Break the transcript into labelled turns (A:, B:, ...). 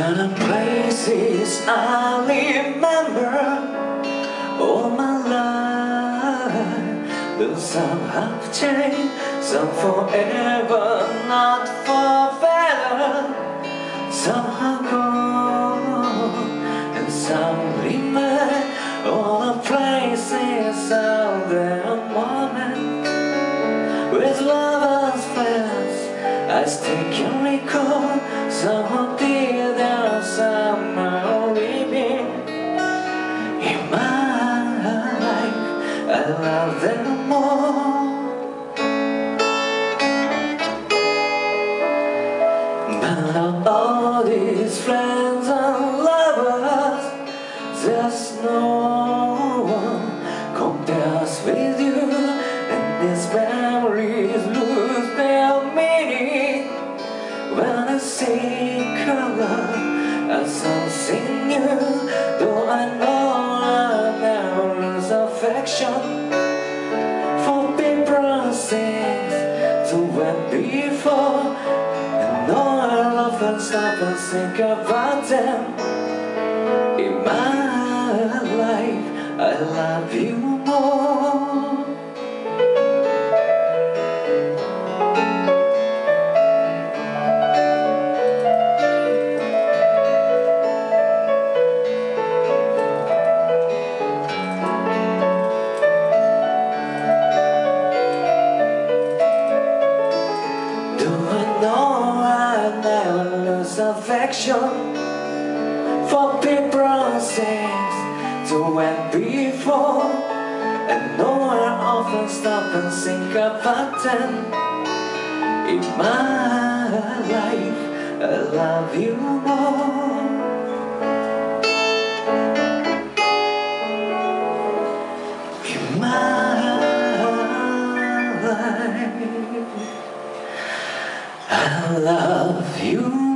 A: There are places I remember all my life. Though some have changed, some forever, not for better. Some have gone and some remain. All the places out there, moments with lovers, friends, I still can recall. Some who did their summer living in my life. I love them more. But of all these friends and lovers, there's no one compares with you. And these memories lose their meaning when I see color and something new. Though I know I never lose affection for people and things to went before. And know I'll often stop and think about them. In my life, I love you more. Affection for people and things to went before. And no one often stop and think about them. In my life, I love you more. In my life, I love you more.